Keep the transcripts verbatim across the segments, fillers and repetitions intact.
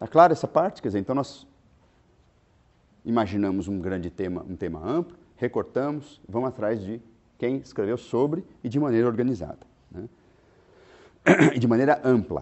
clara essa parte? Quer dizer, então nós imaginamos um grande tema, um tema amplo, recortamos, vamos atrás de quem escreveu sobre e de maneira organizada, né? E de maneira ampla.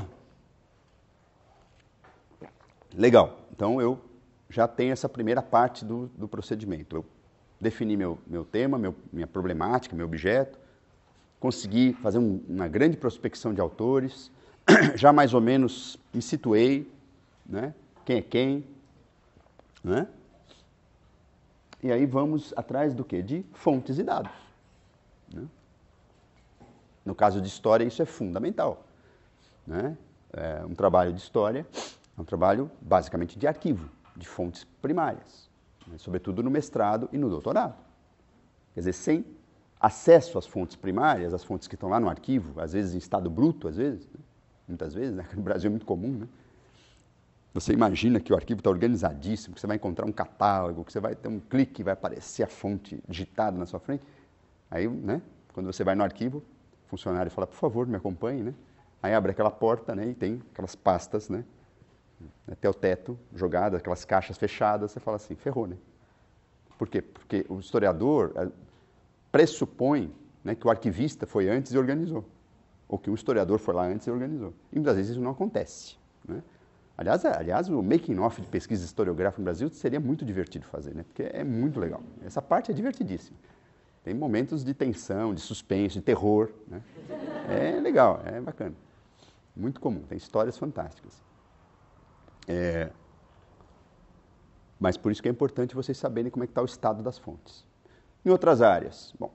Legal, então eu já tenho essa primeira parte do, do procedimento. Eu defini meu, meu tema, meu, minha problemática, meu objeto, consegui fazer um, uma grande prospecção de autores, já mais ou menos me situei, né? Quem é quem, né? E aí vamos atrás do quê? De fontes e dados, né? No caso de história, isso é fundamental, né? É, um trabalho de história é um trabalho basicamente de arquivo, de fontes primárias, né? Sobretudo no mestrado e no doutorado. Quer dizer, sem acesso às fontes primárias, as fontes que estão lá no arquivo, às vezes em estado bruto, às vezes, né? Muitas vezes, né? No Brasil é muito comum, né? Você imagina que o arquivo está organizadíssimo, que você vai encontrar um catálogo, que você vai ter um clique, vai aparecer a fonte digitada na sua frente. Aí, né, quando você vai no arquivo, o funcionário fala, por favor, me acompanhe, né? Aí abre aquela porta, né, e tem aquelas pastas, né, até o teto, jogadas, aquelas caixas fechadas, você fala assim, ferrou, né? Por quê? Porque o historiador pressupõe, né, que o arquivista foi antes e organizou, ou que o historiador foi lá antes e organizou. E muitas vezes isso não acontece, né? Aliás, aliás, o making-off de pesquisa historiográfica no Brasil seria muito divertido fazer, né? Porque é muito legal. Essa parte é divertidíssima. Tem momentos de tensão, de suspense, de terror, né? É legal, é bacana. Muito comum, tem histórias fantásticas. É... Mas por isso que é importante vocês saberem como é que está o estado das fontes. Em outras áreas, bom,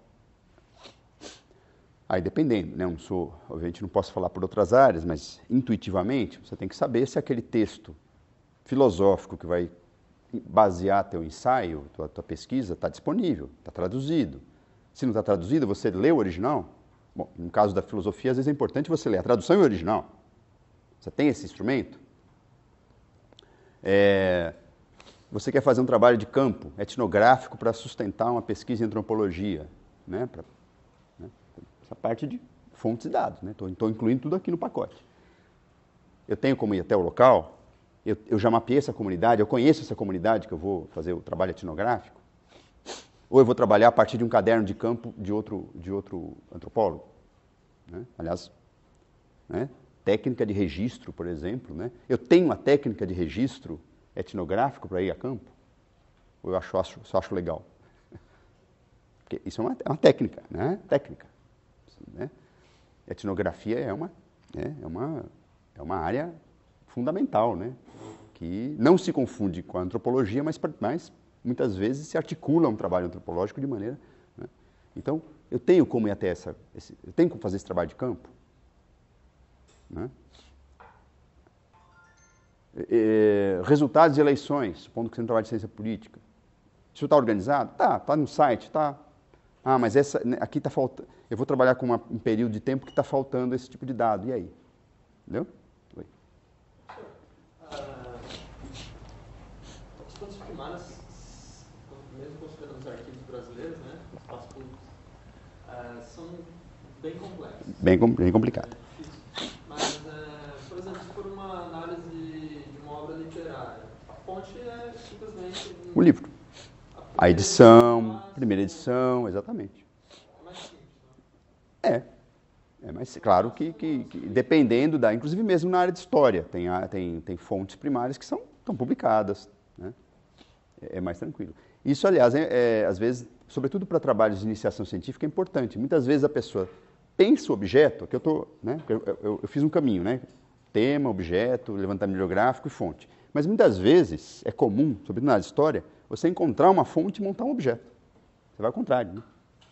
aí dependendo, né? Eu não sou, obviamente não posso falar por outras áreas, mas intuitivamente você tem que saber se aquele texto filosófico que vai basear teu ensaio, tua, tua pesquisa, está disponível, está traduzido. Se não está traduzido, você lê o original? Bom, no caso da filosofia, às vezes é importante você ler a tradução e o original. Você tem esse instrumento? É, você quer fazer um trabalho de campo, etnográfico, para sustentar uma pesquisa em antropologia, né? Pra, né? Essa parte de fontes e dados, né? Estou incluindo tudo aqui no pacote. Eu tenho como ir até o local, eu, eu já mapeei essa comunidade, eu conheço essa comunidade que eu vou fazer o trabalho etnográfico, ou eu vou trabalhar a partir de um caderno de campo de outro, de outro antropólogo, né? Aliás, né? Técnica de registro, por exemplo, né? Eu tenho uma técnica de registro etnográfico para ir a campo, ou eu acho, acho, só acho legal? Porque isso é uma, é uma técnica, né? Técnica. Né? Etnografia é uma, é, é, uma, é uma área fundamental, né? Que não se confunde com a antropologia, mas, mas muitas vezes se articula um trabalho antropológico de maneira... Né? Então, eu tenho como ir até essa... Esse, eu tenho como fazer esse trabalho de campo? Né? E, resultados de eleições, supondo que você não trabalha de ciência política. Isso está organizado? Tá, está no site, está... Ah, mas essa, aqui está faltando... Eu vou trabalhar com uma, um período de tempo que está faltando esse tipo de dado. E aí? Entendeu? Oi. Ah, as fontes primárias, mesmo considerando os arquivos brasileiros, né, os espaços públicos, ah, são bem complexos. Bem, bem complicado. É difícil. Mas, ah, por exemplo, se for uma análise de uma obra literária, a fonte é simplesmente... Um, o livro. A, a edição, a primeira edição, exatamente. É mais simples, né? É. É, mas claro que, que, que dependendo da... Inclusive mesmo na área de história, tem, tem, tem fontes primárias que são, estão publicadas, né? É, é mais tranquilo. Isso, aliás, é, é, às vezes, sobretudo para trabalhos de iniciação científica, é importante. Muitas vezes a pessoa pensa o objeto, que eu estou... Né? Eu, eu, eu fiz um caminho, né? Tema, objeto, levantamento bibliográfico e fonte. Mas muitas vezes é comum, sobretudo na área de história, você encontrar uma fonte e montar um objeto. Você vai ao contrário, né?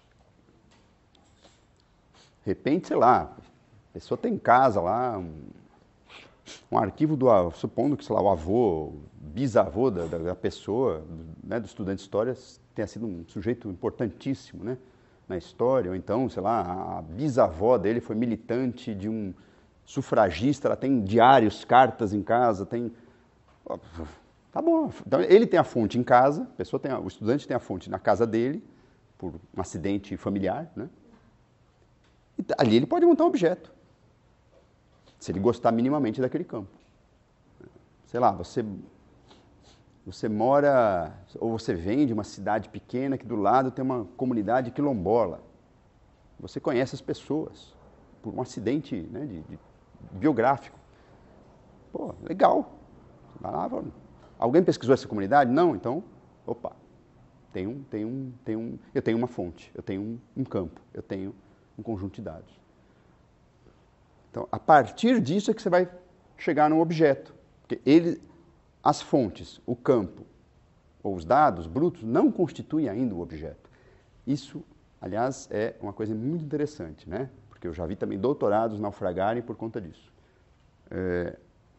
De repente, sei lá, a pessoa tem em casa lá um, um arquivo do, supondo que, sei lá, o avô, bisavô da, da pessoa, né, do estudante de história, tenha sido um sujeito importantíssimo, né, na história, ou então, sei lá, a bisavó dele foi militante de um sufragista, ela tem diários, cartas em casa, tem... Tá bom, então ele tem a fonte em casa, a pessoa tem a, o estudante tem a fonte na casa dele, por um acidente familiar, né? E ali ele pode montar um objeto, se ele gostar minimamente daquele campo. sei lá, você, você mora, ou você vem de uma cidade pequena que do lado tem uma comunidade quilombola. Você conhece as pessoas por um acidente, né, de, de, biográfico. Pô, legal. Vai lá, vamos. Alguém pesquisou essa comunidade? Não? Então, opa, tem um, tem um, tem um, eu tenho uma fonte, eu tenho um, um campo, eu tenho um conjunto de dados. Então, a partir disso é que você vai chegar num objeto. Porque ele, as fontes, o campo ou os dados brutos não constituem ainda o objeto. Isso, aliás, é uma coisa muito interessante, né? Porque eu já vi também doutorados naufragarem por conta disso. É,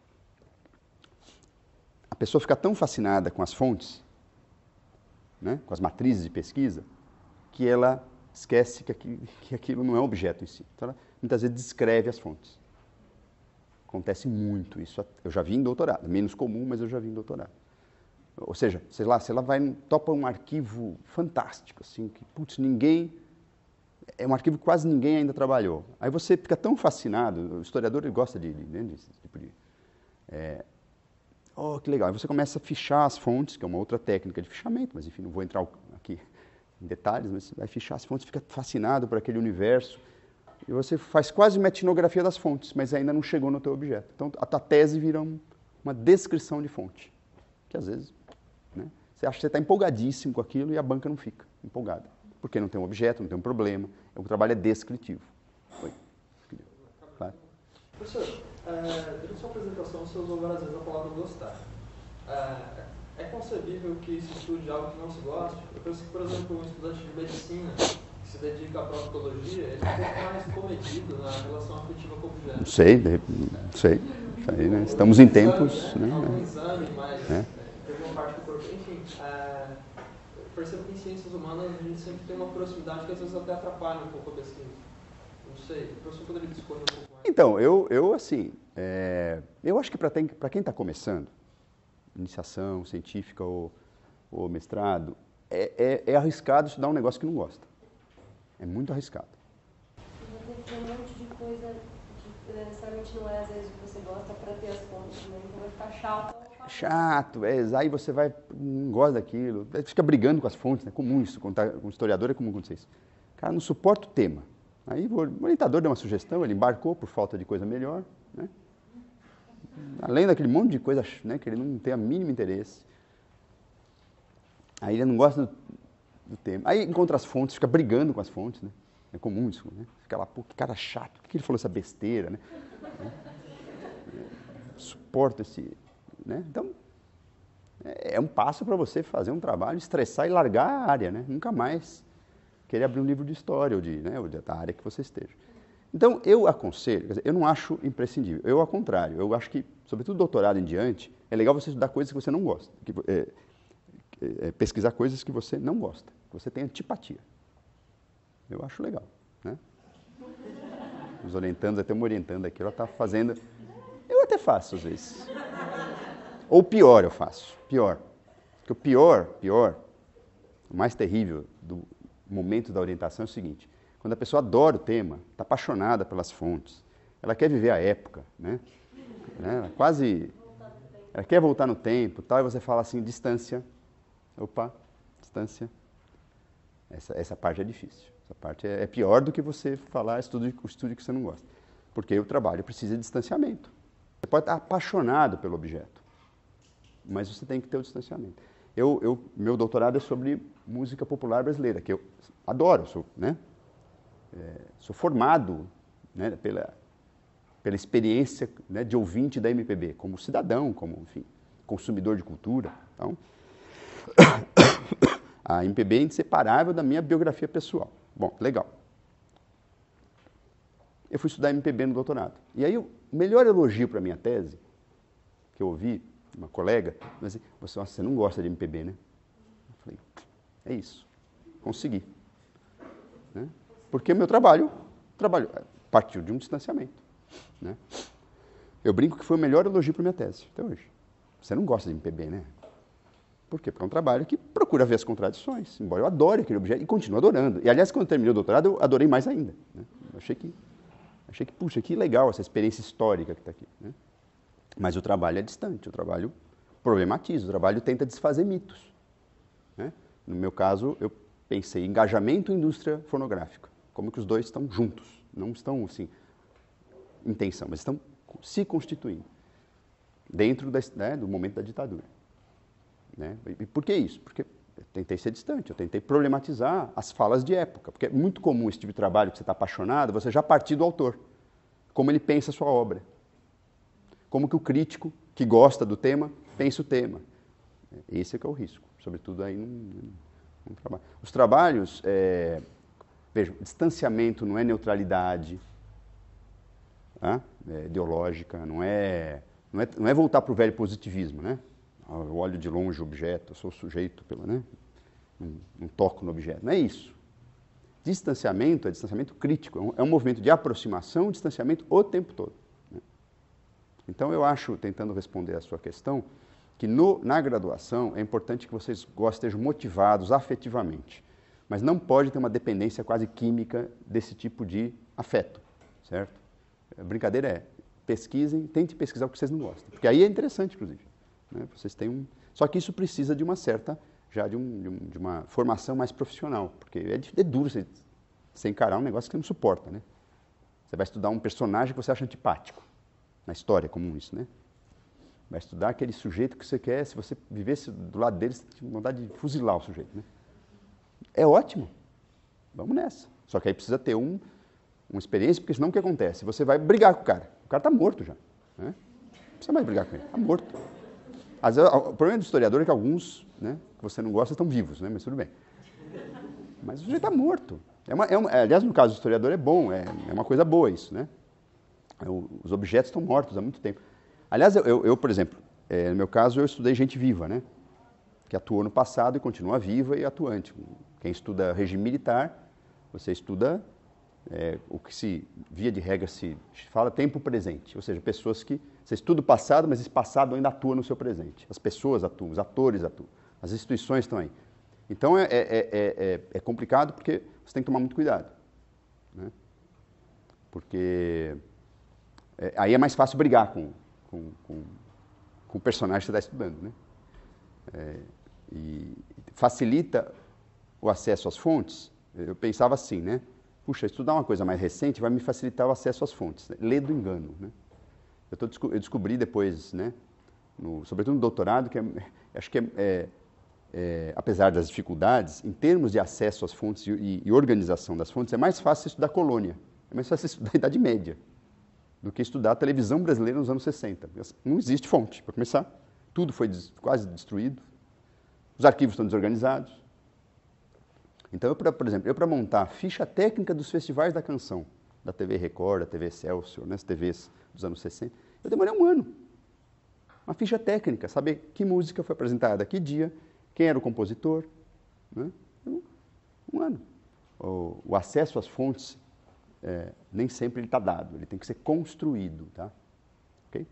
a pessoa fica tão fascinada com as fontes, né, com as matrizes de pesquisa, que ela esquece que aquilo, que aquilo não é um objeto em si. Então, ela muitas vezes descreve as fontes. Acontece muito isso. Eu já vi em doutorado. Menos comum, mas eu já vi em doutorado. Ou seja, sei lá, se ela vai, topa um arquivo fantástico, assim, que, putz, ninguém... É um arquivo que quase ninguém ainda trabalhou. Aí você fica tão fascinado, o historiador ele gosta de, de, né, desse tipo de... É, oh, que legal. Aí você começa a fichar as fontes, que é uma outra técnica de fichamento, mas enfim, não vou entrar aqui em detalhes, mas você vai fichar as fontes, fica fascinado por aquele universo, e você faz quase uma etnografia das fontes, mas ainda não chegou no teu objeto. Então, a tua tese vira um, uma descrição de fonte, que às vezes, né, você acha que você está empolgadíssimo com aquilo e a banca não fica empolgada, porque não tem um objeto, não tem um problema, o trabalho é descritivo. Oi. Claro. Professor, é, durante sua apresentação você usou várias vezes a palavra gostar. É, é concebível que se estude algo que não se goste? Eu penso que, por exemplo, um estudante de medicina que se dedica à proctologia, ele é um pouco mais comedido na relação afetiva com o objeto. Sei, sei. Aí, né? Estamos em tempos... Né? Né? Algum exame, mas é. teve uma parte do corpo. Enfim, é, eu percebo que em ciências humanas a gente sempre tem uma proximidade que às vezes até atrapalha um pouco a pesquisa. Não sei, o professor poderia discorrer um pouco mais? Então, eu, eu assim, é, eu acho que para quem está começando, iniciação científica ou, ou mestrado, é, é, é arriscado estudar um negócio que não gosta. É muito arriscado. Você tem um monte de coisa que necessariamente não é às vezes o que você gosta para ter as fontes, né? Então vai ficar chato. Chato, é, aí você vai, não gosta daquilo, fica brigando com as fontes, é comum isso, com o historiador é comum acontecer isso. O cara não suporta o tema. Aí o orientador deu uma sugestão, ele embarcou por falta de coisa melhor, né? Além daquele monte de coisa, né, que ele não tem o mínimo interesse. Aí ele não gosta do, do tema. Aí encontra as fontes, fica brigando com as fontes, né? É comum isso, né? Fica lá, pô, que cara chato, por que ele falou essa besteira, né? Suporta esse... Né? Então, é um passo para você fazer um trabalho, estressar e largar a área, né? Nunca mais querer abrir um livro de história ou de, né, ou da área que você esteja. Então, eu aconselho, quer dizer, eu não acho imprescindível, eu ao contrário, eu acho que, sobretudo doutorado em diante, é legal você estudar coisas que você não gosta, que, é, é, pesquisar coisas que você não gosta, que você tem antipatia. Eu acho legal, né? Os orientandos, até me orientando aqui, ela está fazendo, eu até faço às vezes. Ou pior eu faço, pior. Porque o pior, pior, o mais terrível do momento da orientação é o seguinte: quando a pessoa adora o tema, está apaixonada pelas fontes, ela quer viver a época, né? Ela quase, ela quer voltar no tempo, tal, e você fala assim, distância, opa, distância. Essa, essa parte é difícil, essa parte é, é pior do que você falar estudo, o estudo que você não gosta, porque o trabalho precisa de distanciamento. Você pode estar apaixonado pelo objeto, mas você tem que ter o distanciamento. Eu, eu, meu doutorado é sobre música popular brasileira, que eu adoro, sou, né? É, sou formado, né, pela, pela experiência, né, de ouvinte da M P B, como cidadão, como, enfim, consumidor de cultura. Então, a M P B é inseparável da minha biografia pessoal. Bom, legal. Eu fui estudar M P B no doutorado. E aí, o melhor elogio para a minha tese, que eu ouvi, uma colega, mas você, você não gosta de M P B, né? Eu falei, é isso, consegui. Né? Porque o meu trabalho, trabalho partiu de um distanciamento. Né? Eu brinco que foi o melhor elogio para a minha tese, até hoje. Você não gosta de M P B, né? Por quê? Porque é um trabalho que procura ver as contradições, embora eu adore aquele objeto e continuo adorando. E, aliás, quando eu terminei o doutorado, eu adorei mais ainda. Né? Eu achei que, achei que, puxa, que legal essa experiência histórica que está aqui. Né? Mas o trabalho é distante, o trabalho problematiza, o trabalho tenta desfazer mitos. Né? No meu caso, eu pensei em engajamento e indústria fonográfica. Como que os dois estão juntos, não estão assim, em tensão, mas estão se constituindo dentro da, né, do momento da ditadura. Né? E por que isso? Porque eu tentei ser distante, eu tentei problematizar as falas de época, porque é muito comum esse tipo de trabalho que você está apaixonado, você já partir do autor, como ele pensa a sua obra, como que o crítico que gosta do tema pensa o tema. Esse é que é o risco, sobretudo aí num, num trabalho. Os trabalhos, é, vejam, distanciamento não é neutralidade tá? é ideológica, não é, não é, não é voltar para o velho positivismo, né? Eu olho de longe o objeto, eu sou sujeito, pelo, né? não, não toco no objeto. Não é isso. Distanciamento é distanciamento crítico, é um, é um movimento de aproximação, distanciamento o tempo todo. Né? Então eu acho, tentando responder a sua questão, que no, na graduação é importante que vocês gostem, estejam motivados afetivamente, mas não pode ter uma dependência quase química desse tipo de afeto, certo? A brincadeira é, pesquisem, tentem pesquisar o que vocês não gostam, porque aí é interessante, inclusive. Né? Vocês têm um... Só que isso precisa de uma certa, já de, um, de, um, de uma formação mais profissional, porque é, é duro você, você encarar um negócio que você não suporta, né? Você vai estudar um personagem que você acha antipático, na história é comum isso, né? Vai estudar aquele sujeito que você quer, se você vivesse do lado dele, você tem vontade de fuzilar o sujeito, né? É ótimo, vamos nessa. Só que aí precisa ter um, uma experiência, porque senão o que acontece? Você vai brigar com o cara, o cara está morto já, né? Não precisa mais brigar com ele, está morto. Às vezes, o problema do historiador é que alguns, né, que você não gosta estão vivos, né, mas tudo bem. Mas o sujeito está morto. É uma, é uma, aliás, no caso do historiador é bom, é, é uma coisa boa isso, né? Os objetos estão mortos há muito tempo. Aliás, eu, eu, eu por exemplo, é, no meu caso, eu estudei gente viva, né? Que atuou no passado e continua viva e atuante. Quem estuda regime militar, você estuda é, o que se, via de regra, se fala tempo presente. Ou seja, pessoas que... Você estuda o passado, mas esse passado ainda atua no seu presente. As pessoas atuam, os atores atuam, as instituições estão aí. Então, é, é, é, é, é complicado porque você tem que tomar muito cuidado. Né? Porque é, aí é mais fácil brigar com, com, com, com o personagem que você está estudando. Né? É, e facilita o acesso às fontes. Eu pensava assim, né? Puxa, estudar uma coisa mais recente vai me facilitar o acesso às fontes. Né? Lê do engano, né? Eu, tô, eu descobri depois, né, no, sobretudo no doutorado, que é, acho que, é, é, é, apesar das dificuldades, em termos de acesso às fontes e, e, e organização das fontes, é mais fácil estudar colônia, é mais fácil estudar a Idade Média, do que estudar a televisão brasileira nos anos sessenta. Não existe fonte, para começar. Tudo foi des, quase destruído, os arquivos estão desorganizados. Então, eu, pra, por exemplo, eu para montar a ficha técnica dos festivais da canção, da T V Record, da T V Excelsior, né, as T Vs dos anos sessenta, eu demorei um ano. Uma ficha técnica, saber que música foi apresentada, que dia, quem era o compositor. Né? Um, um ano. O, o acesso às fontes, é, nem sempre ele está dado, ele tem que ser construído. Tá? Okay?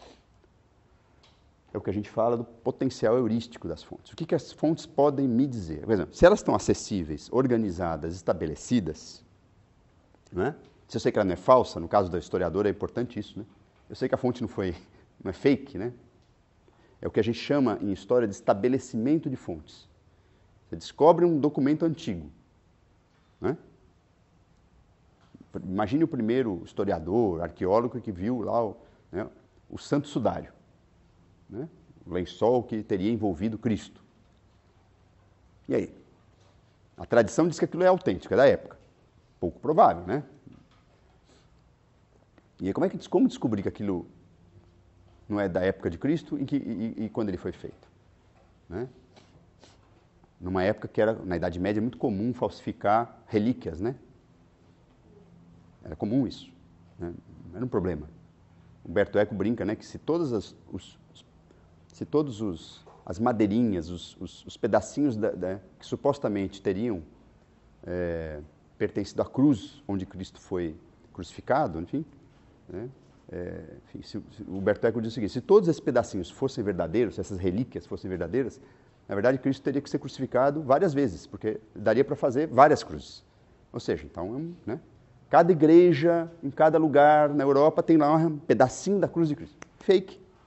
É o que a gente fala do potencial heurístico das fontes. O que, que as fontes podem me dizer? Por exemplo, se elas estão acessíveis, organizadas, estabelecidas, né? Se eu sei que ela não é falsa, no caso da historiadora é importante isso, né? Eu sei que a fonte não foi, não é fake, né? É o que a gente chama em história de estabelecimento de fontes. Você descobre um documento antigo, né? Imagine o primeiro historiador, arqueólogo que viu lá o, né, o Santo Sudário, né? O lençol que teria envolvido Cristo. E aí? A tradição diz que aquilo é autêntico, é da época. Pouco provável, né? E aí, como, é que, como descobrir que aquilo não é da época de Cristo e, que, e, e quando ele foi feito? Né? Numa época que era, na Idade Média, muito comum falsificar relíquias, né? Era comum isso. Né? Não era um problema. Humberto Eco brinca, né, que se todas as, os, se todos os, as madeirinhas, os, os, os pedacinhos da, da, que supostamente teriam é, pertencido à cruz onde Cristo foi crucificado, enfim, né? É, enfim, se, se, o Humberto Eco diz o seguinte: se todos esses pedacinhos fossem verdadeiros, se essas relíquias fossem verdadeiras, na verdade Cristo teria que ser crucificado várias vezes, porque daria para fazer várias cruzes. Ou seja, então, né, cada igreja, em cada lugar na Europa, tem lá um pedacinho da cruz de Cristo. Fake.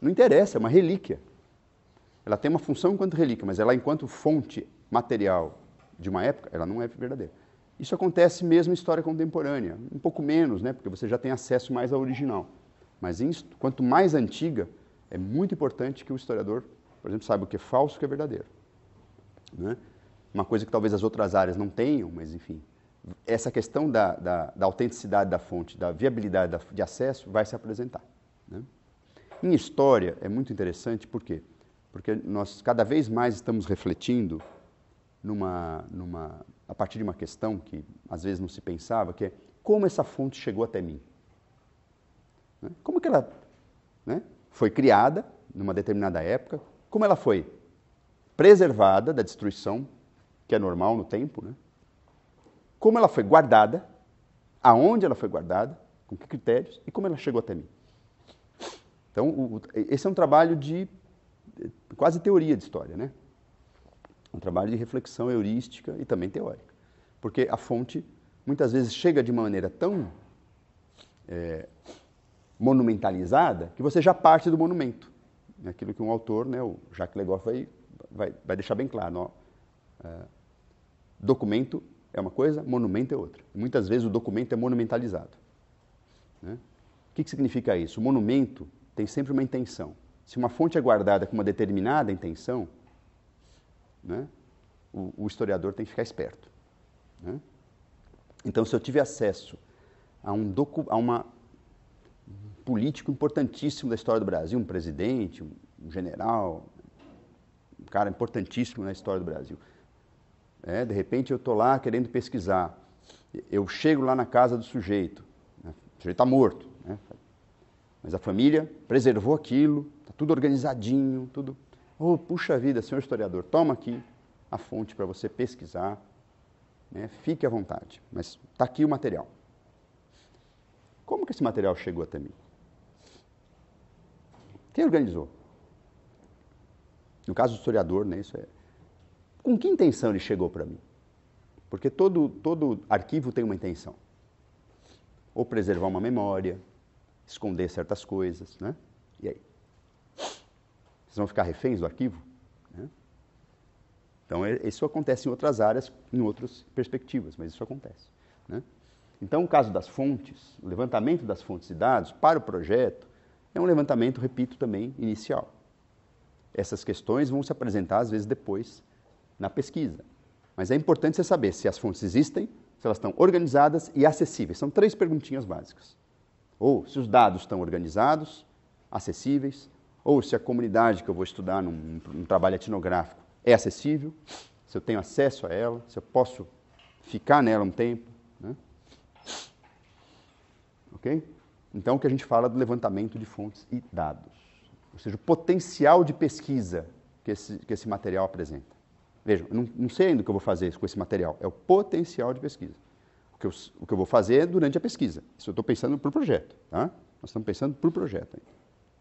Não interessa, é uma relíquia. Ela tem uma função enquanto relíquia, mas ela, enquanto fonte material de uma época, ela não é verdadeira. Isso acontece mesmo em história contemporânea, um pouco menos, né, porque você já tem acesso mais ao original. Mas em, quanto mais antiga, é muito importante que o historiador, por exemplo, saiba o que é falso e o que é verdadeiro. Né? Uma coisa que talvez as outras áreas não tenham, mas enfim, essa questão da, da, da autenticidade da fonte, da viabilidade da, de acesso, vai se apresentar. Né? Em história, é muito interessante, por quê? Porque nós cada vez mais estamos refletindo numa, numa, a partir de uma questão que às vezes não se pensava, que é como essa fonte chegou até mim. Né? Como que ela, né, foi criada numa determinada época, como ela foi preservada da destruição, que é normal no tempo, né? Como ela foi guardada, aonde ela foi guardada, com que critérios e como ela chegou até mim. Então, o, esse é um trabalho de quase teoria de história, né? Um trabalho de reflexão heurística e também teórica. Porque a fonte, muitas vezes, chega de uma maneira tão é, monumentalizada que você já parte do monumento. Aquilo que um autor, né, o Jacques Legoff, vai, vai, vai deixar bem claro. Ó, é, documento é uma coisa, monumento é outra. Muitas vezes o documento é monumentalizado. Né? O que, que significa isso? O monumento tem sempre uma intenção. Se uma fonte é guardada com uma determinada intenção, né, o, o historiador tem que ficar esperto. Né? Então, se eu tiver acesso a um, docu, a uma, um político importantíssimo da história do Brasil, um presidente, um, um general, um cara importantíssimo na história do Brasil, é, de repente eu estou lá querendo pesquisar, eu chego lá na casa do sujeito, né, o sujeito está morto, né, mas a família preservou aquilo, está tudo organizadinho, tudo... Oh, puxa vida, senhor historiador, toma aqui a fonte para você pesquisar, né, fique à vontade, mas está aqui o material. Como que esse material chegou até mim? Quem organizou? No caso do historiador, né, isso é... Com que intenção ele chegou para mim? Porque todo, todo arquivo tem uma intenção. Ou preservar uma memória, esconder certas coisas, né? E aí? Vocês vão ficar reféns do arquivo? Né? Então, isso acontece em outras áreas, em outras perspectivas, mas isso acontece. Né? Então, o caso das fontes, o levantamento das fontes e dados para o projeto, é um levantamento, repito, também inicial. Essas questões vão se apresentar, às vezes, depois, na pesquisa. Mas é importante você saber se as fontes existem, se elas estão organizadas e acessíveis. São três perguntinhas básicas. Ou se os dados estão organizados, acessíveis, ou se a comunidade que eu vou estudar num, num trabalho etnográfico é acessível, se eu tenho acesso a ela, se eu posso ficar nela um tempo. Né? Ok? Então, o que a gente fala do levantamento de fontes e dados. Ou seja, o potencial de pesquisa que esse, que esse material apresenta. Vejam, eu não, não sei ainda o que eu vou fazer com esse material. É o potencial de pesquisa. O que eu, o que eu vou fazer é durante a pesquisa. Isso eu estou pensando para o projeto. Tá? Nós estamos pensando para o projeto ainda.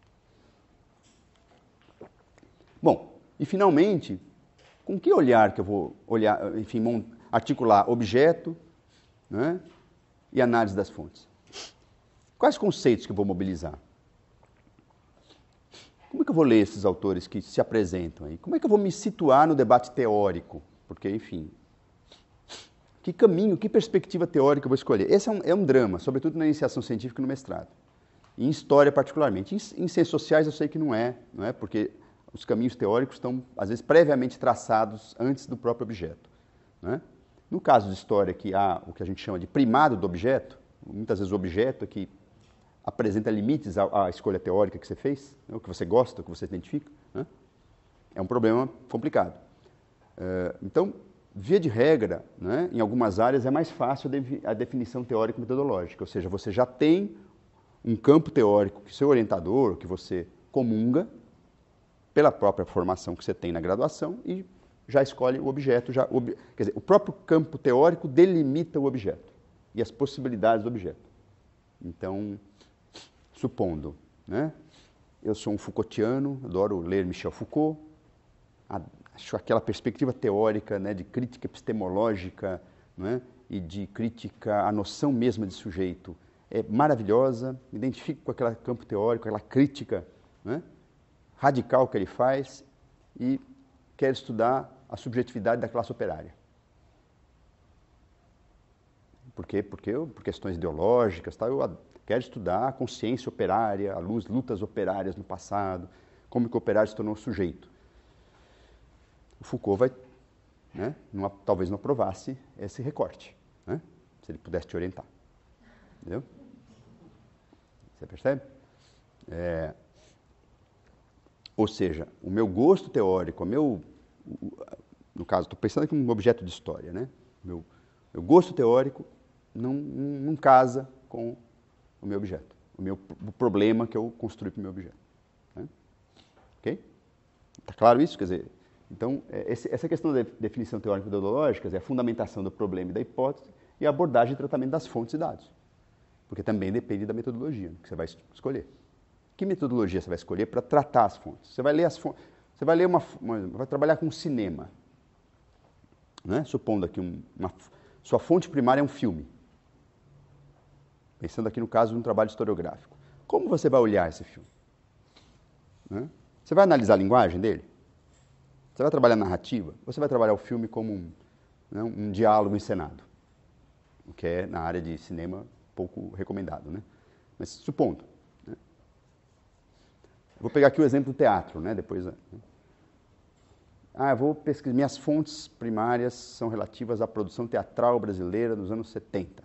Bom, e finalmente, com que olhar que eu vou olhar, enfim, articular objeto, né, e análise das fontes? Quais conceitos que eu vou mobilizar? Como é que eu vou ler esses autores que se apresentam aí? Como é que eu vou me situar no debate teórico? Porque, enfim, que caminho, que perspectiva teórica eu vou escolher? Esse é um, é um drama, sobretudo na iniciação científica e no mestrado. E em história, particularmente. Em, em ciências sociais, eu sei que não é, não é, porque os caminhos teóricos estão, às vezes, previamente traçados antes do próprio objeto. Né? No caso de história, que há o que a gente chama de primado do objeto, muitas vezes o objeto é que apresenta limites à, à escolha teórica que você fez, né? O que você gosta, o que você identifica, né? É um problema complicado. Uh, então, via de regra, né, em algumas áreas é mais fácil a definição teórico-metodológica, ou seja, você já tem um campo teórico que seu orientador, que você comunga, pela própria formação que você tem na graduação, e já escolhe o objeto. Já, ob, quer dizer, o próprio campo teórico delimita o objeto e as possibilidades do objeto. Então, supondo, né, eu sou um Foucaultiano, adoro ler Michel Foucault, acho aquela perspectiva teórica, né, de crítica epistemológica, né, e de crítica à noção mesma de sujeito é maravilhosa, me identifico com aquele campo teórico, aquela crítica, né, radical que ele faz e quer estudar a subjetividade da classe operária. Por quê? Porque eu, por questões ideológicas, tá? Eu quero estudar a consciência operária, as lutas operárias no passado, como que o operário se tornou sujeito. O Foucault vai, né, não, talvez não aprovasse esse recorte, né, se ele pudesse te orientar. Entendeu? Você percebe? É, ou seja, o meu gosto teórico, o meu, no caso, estou pensando aqui em um objeto de história, né? Meu, meu gosto teórico não, não, não casa com o meu objeto, o meu o problema que eu construí para o meu objeto. Né? Ok? Está claro isso? Quer dizer, então, esse, essa questão da definição teórico-metodológica é a fundamentação do problema e da hipótese e a abordagem e tratamento das fontes e dados. Porque também depende da metodologia que você vai escolher. Que metodologia você vai escolher para tratar as fontes? Você vai ler as fontes, você vai ler uma, uma vai trabalhar com cinema, né? Supondo aqui um, uma, sua fonte primária é um filme. Pensando aqui no caso de um trabalho historiográfico. Como você vai olhar esse filme? Né? Você vai analisar a linguagem dele? Você vai trabalhar a narrativa? Ou você vai trabalhar o filme como um, né, um diálogo encenado? O que é, na área de cinema, pouco recomendado, né? Mas supondo. Né? Vou pegar aqui o exemplo do teatro, né? Depois, né? Ah, eu vou pesquisar. Minhas fontes primárias são relativas à produção teatral brasileira nos anos setenta.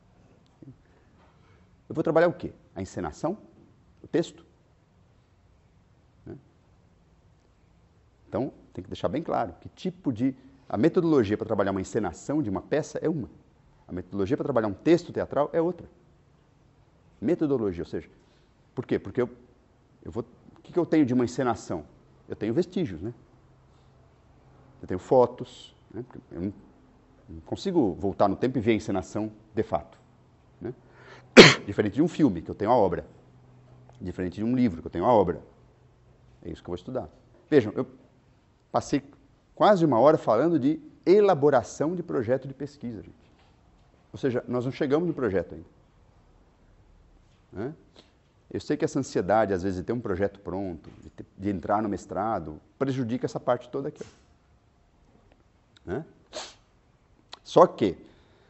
Eu vou trabalhar o quê? A encenação? O texto? Né? Então, tem que deixar bem claro que tipo de... A metodologia para trabalhar uma encenação de uma peça é uma. A metodologia para trabalhar um texto teatral é outra. Metodologia, ou seja, por quê? Porque eu, eu vou, o que, que eu tenho de uma encenação? Eu tenho vestígios, né? Eu tenho fotos, né? Eu não, não consigo voltar no tempo e ver a encenação de fato. Né? Diferente de um filme, que eu tenho a obra. Diferente de um livro, que eu tenho a obra. É isso que eu vou estudar. Vejam, eu passei quase uma hora falando de elaboração de projeto de pesquisa, gente. Ou seja, nós não chegamos no projeto ainda. Né? Eu sei que essa ansiedade, às vezes, de ter um projeto pronto, de, ter, de entrar no mestrado, prejudica essa parte toda aqui. Né? Só que,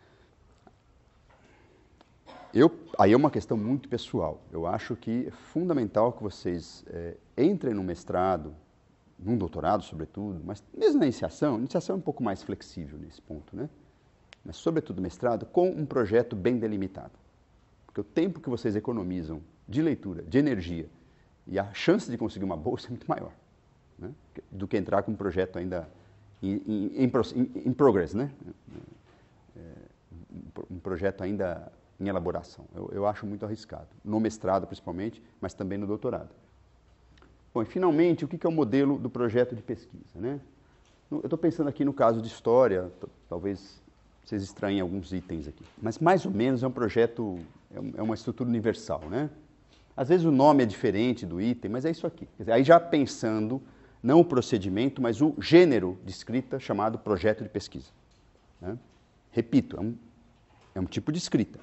eu, aí é uma questão muito pessoal. Eu acho que é fundamental que vocês é, entrem no mestrado, num doutorado, sobretudo, mas mesmo na iniciação, a iniciação é um pouco mais flexível nesse ponto, né? Mas, sobretudo, mestrado, com um projeto bem delimitado. Porque o tempo que vocês economizam de leitura, de energia, e a chance de conseguir uma bolsa é muito maior, né? Do que entrar com um projeto ainda em, em, em, em progress, né? É, um projeto ainda em elaboração. Eu, eu acho muito arriscado, no mestrado principalmente, mas também no doutorado. Bom, e finalmente, o que é o modelo do projeto de pesquisa, né? Eu estou pensando aqui no caso de história, talvez vocês estranhem alguns itens aqui, mas mais ou menos é um projeto, é uma estrutura universal, né? Às vezes o nome é diferente do item, mas é isso aqui. Quer dizer, aí já pensando, não o procedimento, mas o gênero de escrita chamado projeto de pesquisa. Né? Repito, é um, é um tipo de escrita.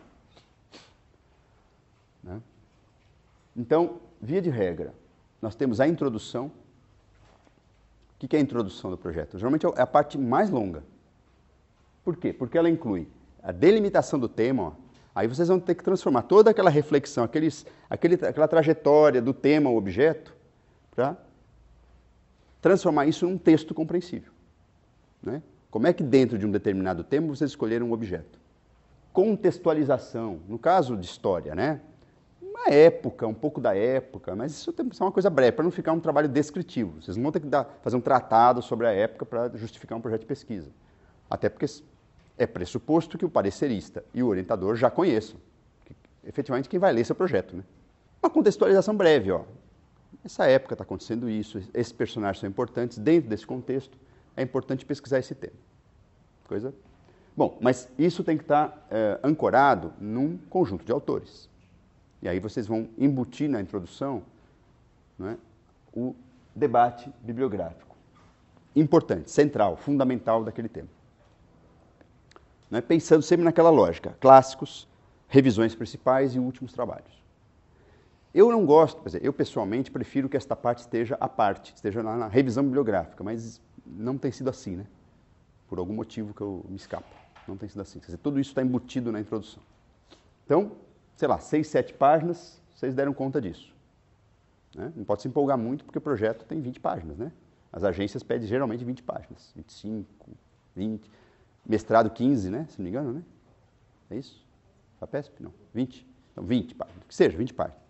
Né? Então, via de regra, nós temos a introdução. O que é a introdução do projeto? Geralmente é a parte mais longa. Por quê? Porque ela inclui a delimitação do tema. Ó. Aí vocês vão ter que transformar toda aquela reflexão, aqueles, aquele, aquela trajetória do tema ao objeto, para transformar isso num texto compreensível. Né? Como é que dentro de um determinado tema vocês escolheram um objeto? Contextualização, no caso de história, né? Uma época, um pouco da época, mas isso tem que ser uma coisa breve, para não ficar um trabalho descritivo. Vocês não vão ter que dar, fazer um tratado sobre a época para justificar um projeto de pesquisa. Até porque é pressuposto que o parecerista e o orientador já conheçam, que, efetivamente, quem vai ler seu projeto. Né? Uma contextualização breve, ó. Nessa época está acontecendo isso, esses personagens são importantes, dentro desse contexto é importante pesquisar esse tema. Coisa... Bom, mas isso tem que estar é, ancorado num conjunto de autores. E aí vocês vão embutir na introdução, não é, o debate bibliográfico. Importante, central, fundamental daquele tema. Não é, pensando sempre naquela lógica, clássicos, revisões principais e últimos trabalhos. Eu não gosto, quer dizer, eu pessoalmente prefiro que esta parte esteja à parte, esteja lá na revisão bibliográfica, mas não tem sido assim, né? Por algum motivo que eu me escapo. Não tem sido assim. Quer dizer, tudo isso está embutido na introdução. Então, sei lá, seis, sete páginas, vocês deram conta disso. Né? Não pode se empolgar muito, porque o projeto tem vinte páginas, né? As agências pedem geralmente vinte páginas, vinte e cinco, vinte, mestrado quinze, né? Se não me engano, né? É isso? FAPESP? Não, vinte. Então, vinte páginas, que seja, vinte páginas.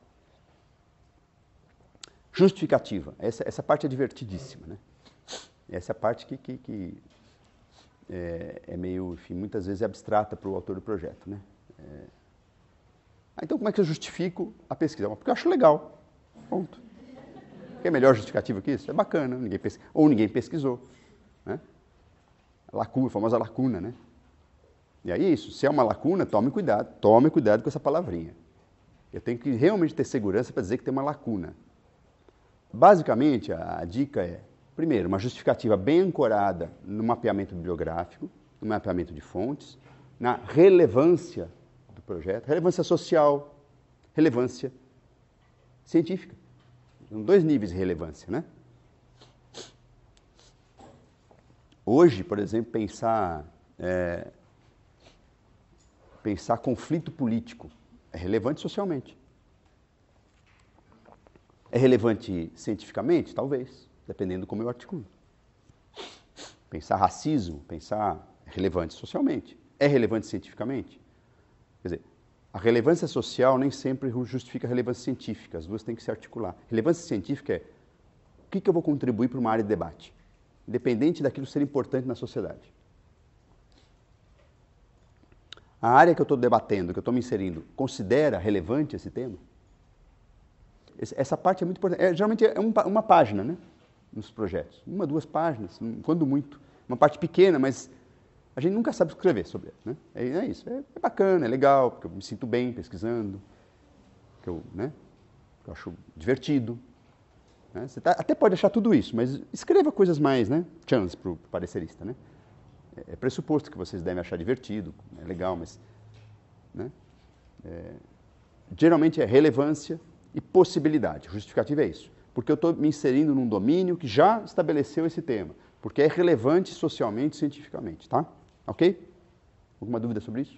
Justificativa. Essa, essa parte é divertidíssima, né? Essa é a parte que, que, que é, é meio, enfim, muitas vezes é abstrata para o autor do projeto, né? É... Ah, então, como é que eu justifico a pesquisa? Porque eu acho legal. Ponto. Que é melhor justificativa que isso? É bacana, ninguém pesqu... ou ninguém pesquisou. Né? A lacuna, a famosa lacuna, né? E aí isso, se é uma lacuna, tome cuidado, tome cuidado com essa palavrinha. Eu tenho que realmente ter segurança para dizer que tem uma lacuna. Basicamente, a, a dica é, primeiro, uma justificativa bem ancorada no mapeamento bibliográfico, no mapeamento de fontes, na relevância do projeto, relevância social, relevância científica. São dois níveis de relevância, né? Hoje, por exemplo, pensar, é, pensar conflito político é relevante socialmente. É relevante cientificamente? Talvez, dependendo de como eu articulo. Pensar racismo, pensar é relevante socialmente. É relevante cientificamente? Quer dizer, a relevância social nem sempre justifica a relevância científica, as duas têm que se articular. Relevância científica é o que, que eu vou contribuir para uma área de debate, independente daquilo ser importante na sociedade. A área que eu estou debatendo, que eu estou me inserindo, considera relevante esse tema? Essa parte é muito importante. É, geralmente é um, uma página, né, nos projetos. Uma, duas páginas, quando muito. Uma parte pequena, mas a gente nunca sabe escrever sobre ela. Né? É, é isso. É, é bacana, é legal, porque eu me sinto bem pesquisando, que eu, né, que eu acho divertido. Né? Você tá, até pode achar tudo isso, mas escreva coisas mais, né, chance para o parecerista. Né? É, é pressuposto que vocês devem achar divertido, é legal, mas... Né? É, geralmente é relevância e possibilidade. Justificativa é isso. Porque eu estou me inserindo num domínio que já estabeleceu esse tema. Porque é relevante socialmente e cientificamente, tá? Ok? Alguma dúvida sobre isso?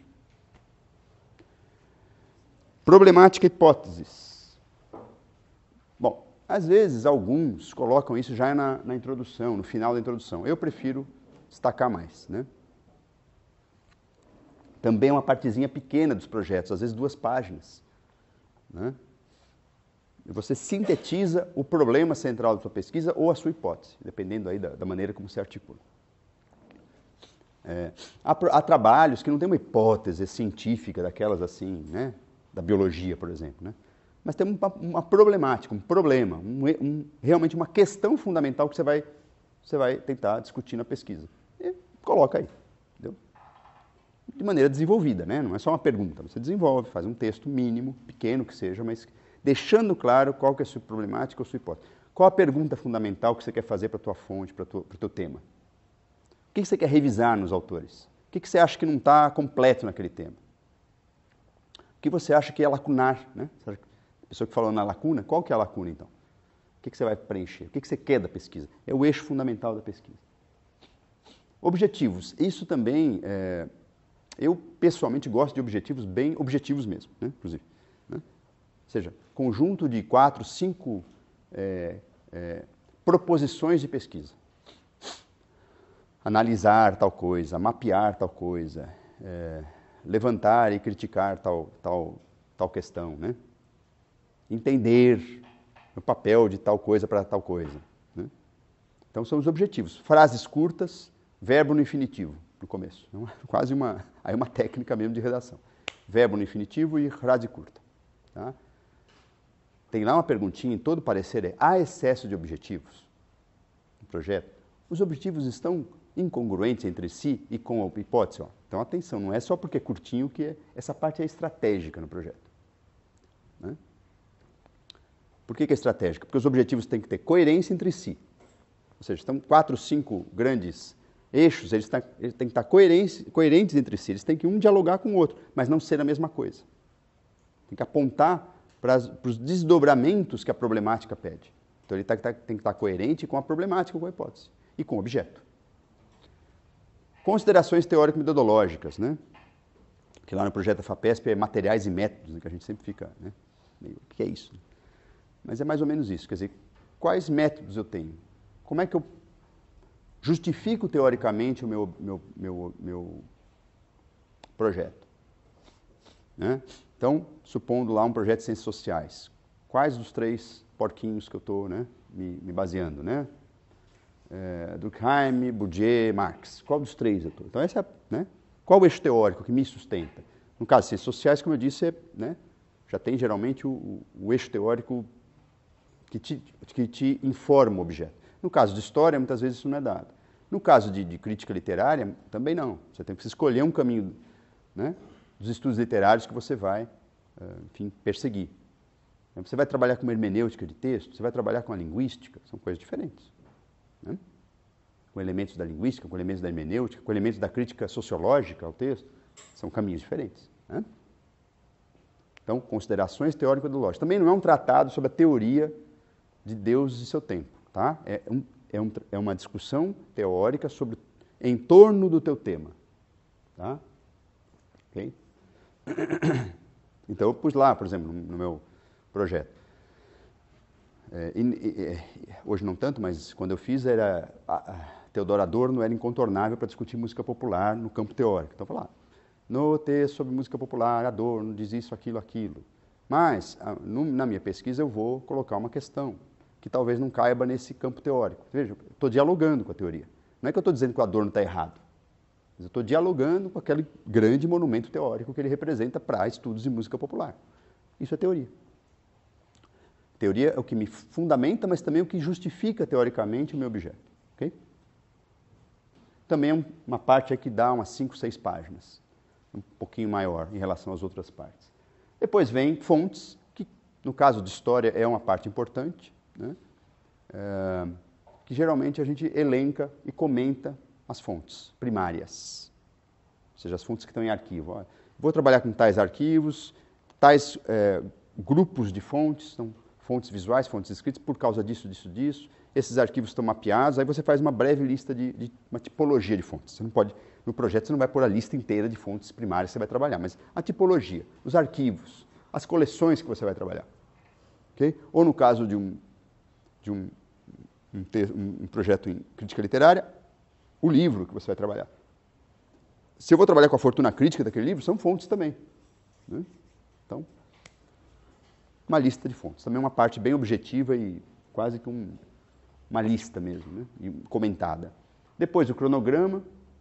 Problemática e hipóteses. Bom, às vezes alguns colocam isso já na, na introdução, no final da introdução. Eu prefiro destacar mais, né? Também é uma partezinha pequena dos projetos, às vezes duas páginas, né? Você sintetiza o problema central da sua pesquisa ou a sua hipótese, dependendo aí da, da maneira como se articula. É, há, há trabalhos que não têm uma hipótese científica daquelas assim, né, da biologia, por exemplo, né, mas tem uma, uma problemática, um problema, um, um, realmente uma questão fundamental que você vai, você vai tentar discutir na pesquisa. E coloca aí, entendeu? De maneira desenvolvida, né? Não é só uma pergunta, você desenvolve, faz um texto mínimo, pequeno que seja, mas deixando claro qual que é a sua problemática ou a sua hipótese. Qual a pergunta fundamental que você quer fazer para a tua fonte, para o teu tema? O que você quer revisar nos autores? O que você acha que não está completo naquele tema? O que você acha que é lacunar? Né? A pessoa que falou na lacuna, qual que é a lacuna então? O que você vai preencher? O que você quer da pesquisa? É o eixo fundamental da pesquisa. Objetivos. Isso também, é, eu pessoalmente gosto de objetivos bem objetivos mesmo, né? Inclusive. Né? Ou seja, conjunto de quatro, cinco é, é, proposições de pesquisa. Analisar tal coisa, mapear tal coisa, é, levantar e criticar tal, tal, tal questão, né? Entender o papel de tal coisa para tal coisa. Né? Então, são os objetivos. Frases curtas, verbo no infinitivo, no começo. Então, quase uma, aí uma técnica mesmo de redação. Verbo no infinitivo e frase curta. Tá? Tem lá uma perguntinha em todo parecer, é, há excesso de objetivos no projeto? Os objetivos estão incongruentes entre si e com a hipótese? Ó. Então, atenção, não é só porque é curtinho que é, essa parte é estratégica no projeto. Né? Por que que é estratégica? Porque os objetivos têm que ter coerência entre si. Ou seja, estão quatro, cinco grandes eixos, eles, tá, eles têm que estar coerentes, coerentes entre si, eles têm que um dialogar com o outro, mas não ser a mesma coisa. Tem que apontar para os desdobramentos que a problemática pede. Então ele tá, tá, tem que estar coerente com a problemática, com a hipótese e com o objeto. Considerações teórico-metodológicas, né? Que lá no projeto da FAPESP é materiais e métodos, né? Que a gente sempre fica, né? Meio, o que é isso? Mas é mais ou menos isso, quer dizer, quais métodos eu tenho? Como é que eu justifico teoricamente o meu, meu, meu, meu projeto? Né? Então, supondo lá um projeto de ciências sociais, quais dos três porquinhos que eu estou, né, me, me baseando? Né? É, Durkheim, Bourdieu, Marx. Qual dos três eu estou? Então, essa é, né? Qual o eixo teórico que me sustenta? No caso de ciências sociais, como eu disse, é, né, já tem geralmente o, o, o eixo teórico que te, que te informa o objeto. No caso de história, muitas vezes isso não é dado. No caso de, de crítica literária, também não. Você tem que escolher um caminho, né, dos estudos literários que você vai, enfim, perseguir. Você vai trabalhar com uma hermenêutica de texto, você vai trabalhar com a linguística, são coisas diferentes. Né? Com elementos da linguística, com elementos da hermenêutica, com elementos da crítica sociológica ao texto, são caminhos diferentes. Né? Então, considerações teórico-metodológicas. Também não é um tratado sobre a teoria de Deus e seu tempo. Tá? É, um, é, um, é uma discussão teórica sobre, em torno do teu tema. Tá? Okay? Então, eu pus lá, por exemplo, no, no meu projeto. É, e, e, hoje não tanto, mas quando eu fiz, era a, a Teodoro Adorno era incontornável para discutir música popular no campo teórico. Então, eu falei, ah, no texto sobre música popular, Adorno diz isso, aquilo, aquilo. Mas, a, no, na minha pesquisa, eu vou colocar uma questão que talvez não caiba nesse campo teórico. Veja, eu estou dialogando com a teoria. Não é que eu estou dizendo que o Adorno está errado. Mas eu estou dialogando com aquele grande monumento teórico que ele representa para estudos de música popular. Isso é teoria. Teoria é o que me fundamenta, mas também é o que justifica teoricamente o meu objeto. Okay? Também é uma parte aí que dá umas cinco, seis páginas. Um pouquinho maior em relação às outras partes. Depois vem fontes, que no caso de história é uma parte importante, né? É, que geralmente a gente elenca e comenta as fontes primárias, ou seja, as fontes que estão em arquivo. Olha, vou trabalhar com tais arquivos, tais é, grupos de fontes, são fontes visuais, fontes escritas, por causa disso, disso, disso. Esses arquivos estão mapeados, aí você faz uma breve lista de, de uma tipologia de fontes. Você não pode, no projeto você não vai pôr a lista inteira de fontes primárias que você vai trabalhar, mas a tipologia, os arquivos, as coleções que você vai trabalhar. Okay? Ou no caso de um, de um, um, te, um, um projeto em crítica literária, o livro que você vai trabalhar. Se eu vou trabalhar com a fortuna crítica daquele livro, são fontes também. Né? Então, uma lista de fontes. Também é uma parte bem objetiva e quase que um, uma lista mesmo, né? E comentada. Depois o cronograma.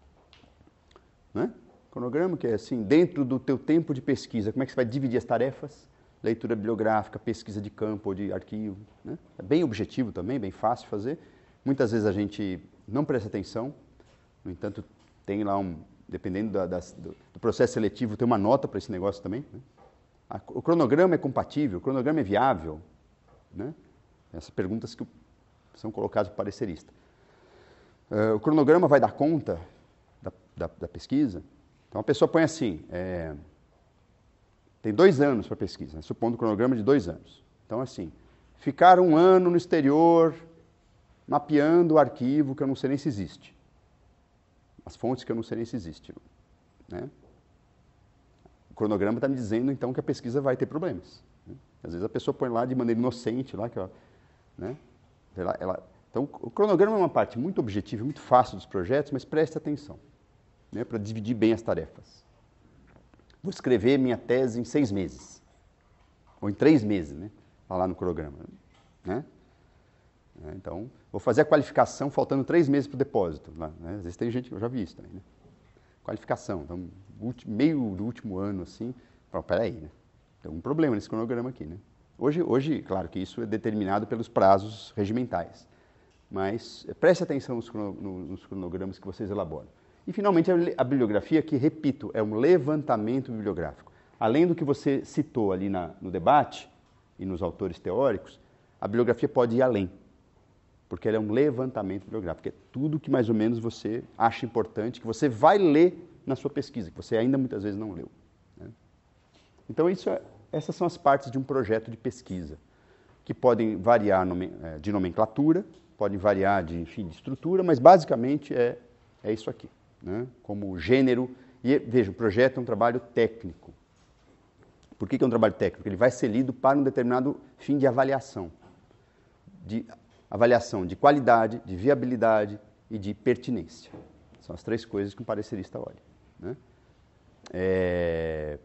Né? Cronograma que é assim, dentro do teu tempo de pesquisa, como é que você vai dividir as tarefas? Leitura bibliográfica, pesquisa de campo ou de arquivo. Né? É bem objetivo também, bem fácil de fazer. Muitas vezes a gente não presta atenção. No entanto, tem lá um, dependendo da, da, do, do processo seletivo, tem uma nota para esse negócio também. Né? A, o cronograma é compatível, o cronograma é viável? Né? Essas perguntas que são colocadas para o parecerista. Uh, o cronograma vai dar conta da, da, da pesquisa? Então, a pessoa põe assim, é, tem dois anos para pesquisa, né? Supondo um cronograma de dois anos. Então, assim, ficar um ano no exterior mapeando o arquivo que eu não sei nem se existe. As fontes que eu não sei nem se existem. Né? O cronograma está me dizendo, então, que a pesquisa vai ter problemas. Né? Às vezes a pessoa põe lá de maneira inocente, lá, que ela, né? ela, ela... Então, o cronograma é uma parte muito objetiva, muito fácil dos projetos, mas preste atenção, né? Para dividir bem as tarefas. Vou escrever minha tese em seis meses, ou em três meses, né? Está lá no cronograma. Né? Então, vou fazer a qualificação faltando três meses para o depósito. Né? Às vezes tem gente, eu já vi isso também, né? Qualificação, então, meio do último ano, assim, fala, peraí, né? Tem um problema nesse cronograma aqui, né? Hoje, hoje, claro que isso é determinado pelos prazos regimentais, mas preste atenção nos, nos cronogramas que vocês elaboram. E, finalmente, a bibliografia, que, repito, é um levantamento bibliográfico. Além do que você citou ali na, no debate e nos autores teóricos, a bibliografia pode ir além. Porque ela é um levantamento bibliográfico, é tudo que mais ou menos você acha importante, que você vai ler na sua pesquisa, que você ainda muitas vezes não leu. Né? Então isso é, Essas são as partes de um projeto de pesquisa, que podem variar de nomenclatura, podem variar de, enfim, de estrutura, mas basicamente é, é isso aqui, né? Como gênero. E veja, o projeto é um trabalho técnico. Por que que é um trabalho técnico? Ele vai ser lido para um determinado fim de avaliação. De avaliação de qualidade, de viabilidade e de pertinência. São as três coisas que um parecerista olha, né? É...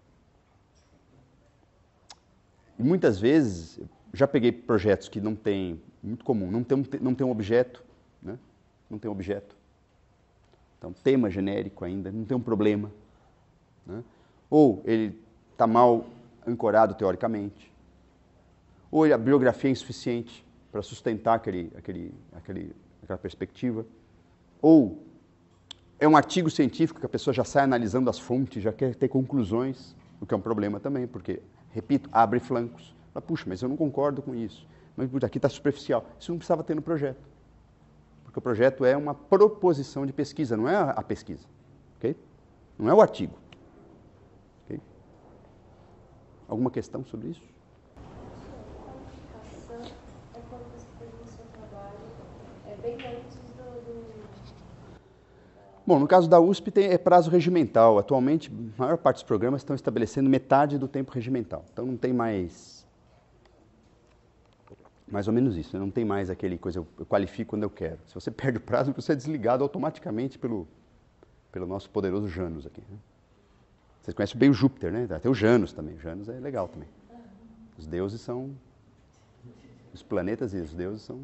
E muitas vezes, já peguei projetos que não tem, muito comum, não tem, não tem um objeto, né? Não tem um objeto. Então, tema genérico ainda, não tem um problema, né? Ou ele está mal ancorado teoricamente, ou a bibliografia é insuficiente para sustentar aquele, aquele, aquele, aquela perspectiva, ou é um artigo científico que a pessoa já sai analisando as fontes, já quer ter conclusões, o que é um problema também, porque, repito, abre flancos. Fala, puxa, mas eu não concordo com isso, mas aqui está superficial. Isso não precisava ter no projeto, porque o projeto é uma proposição de pesquisa, não é a pesquisa, ok? Não é o artigo. Okay? Alguma questão sobre isso? A qualificação é quando você termina o seu trabalho, é bem antes do... do... Bom, no caso da U S P tem, é prazo regimental. Atualmente, a maior parte dos programas estão estabelecendo metade do tempo regimental. Então não tem mais... Mais ou menos isso, né? Não tem mais aquele coisa, eu, eu qualifico quando eu quero. Se você perde o prazo, você é desligado automaticamente pelo, pelo nosso poderoso Janus aqui, né? Vocês conhecem bem o Júpiter, né? Tem o Janus também. Janus é legal também. Os deuses são... Os planetas e os deuses são...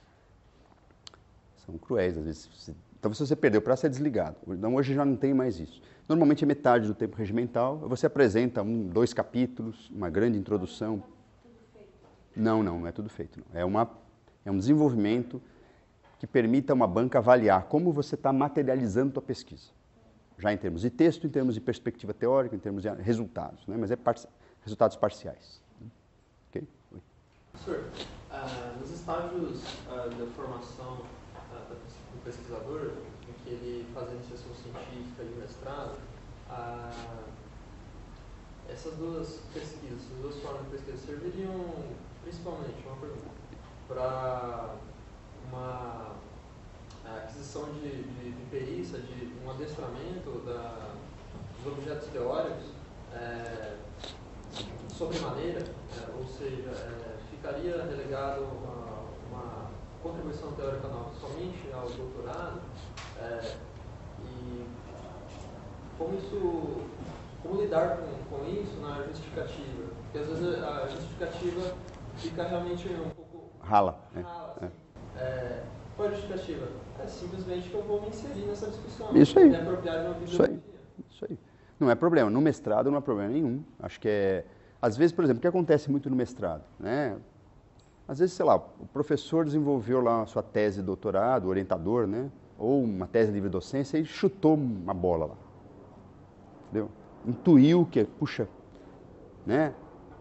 São cruéis, às vezes. Então, se você perdeu o prazo, você é desligado. Então, hoje já não tem mais isso. Normalmente é metade do tempo regimental. Você apresenta um, dois capítulos, uma grande introdução. Não, não, não é tudo feito. Não. É, uma, é um desenvolvimento que permita a uma banca avaliar como você está materializando a tua pesquisa. Já em termos de texto, em termos de perspectiva teórica, em termos de resultados, né? Mas é par- resultados parciais. Ok? Oi. Professor, ah, nos estágios ah, da formação ah, do pesquisador, em que ele faz a iniciação científica e o mestrado, ah, essas duas pesquisas, essas duas formas de pesquisa serviriam principalmente, uma pergunta, para uma aquisição de, de, de perícia, de um adestramento da, dos objetos teóricos é, sobremaneira, é, ou seja, é, ficaria relegado uma, uma contribuição teórica nova somente ao doutorado, é, e como isso, como lidar com, com isso na justificativa? Porque às vezes a justificativa fica realmente um pouco Rala. É. rala, assim. É, qual é a justificativa? É simplesmente que eu vou me inserir nessa discussão. Isso aí. Me apropriar de uma Isso aí. bibliografia. Isso aí. Não é problema. No mestrado não é problema nenhum. Acho que é... Às vezes, por exemplo, o que acontece muito no mestrado, né? Às vezes, sei lá, o professor desenvolveu lá a sua tese de doutorado, o orientador, né? Ou uma tese de livre docência e chutou uma bola lá. Entendeu? Intuiu que, puxa, né?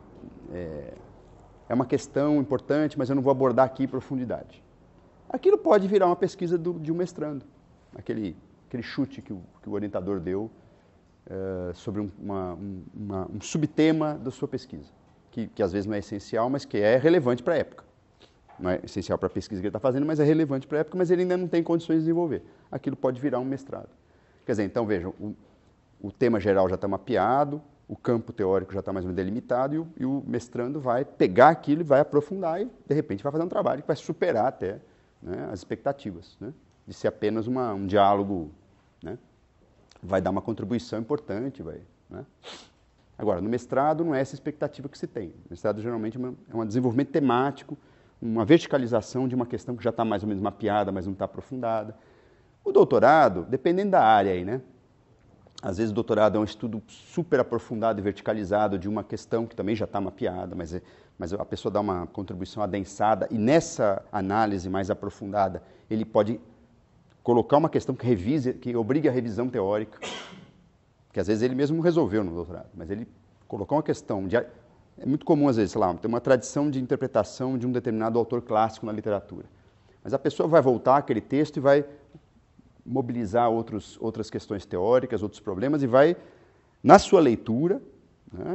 É, é uma questão importante, mas eu não vou abordar aqui em profundidade. Aquilo pode virar uma pesquisa do, de um mestrando. Aquele, aquele chute que o, que o orientador deu uh, sobre um, uma, uma, um subtema da sua pesquisa, que, que às vezes não é essencial, mas que é relevante para a época. Não é essencial para a pesquisa que ele está fazendo, mas é relevante para a época, mas ele ainda não tem condições de desenvolver. Aquilo pode virar um mestrado. Quer dizer, então vejam, o, o tema geral já está mapeado, o campo teórico já está mais ou menos delimitado e o, e o mestrando vai pegar aquilo e vai aprofundar e, de repente, vai fazer um trabalho que vai superar até, né, as expectativas, né, de ser apenas uma, um diálogo, né, vai dar uma contribuição importante. Vai, né. Agora, no mestrado não é essa expectativa que se tem. O mestrado geralmente é, uma, é um desenvolvimento temático, uma verticalização de uma questão que já está mais ou menos mapeada, mas não está aprofundada. O doutorado, dependendo da área aí, né? Às vezes o doutorado é um estudo super aprofundado e verticalizado de uma questão que também já está mapeada, mas, é, mas a pessoa dá uma contribuição adensada e nessa análise mais aprofundada ele pode colocar uma questão que revise, que obrigue a revisão teórica, que às vezes ele mesmo resolveu no doutorado, mas ele colocou uma questão, de, é muito comum às vezes, sei lá, tem uma tradição de interpretação de um determinado autor clássico na literatura, mas a pessoa vai voltar àquele texto e vai mobilizar outros, outras questões teóricas, outros problemas, e vai, na sua leitura, né,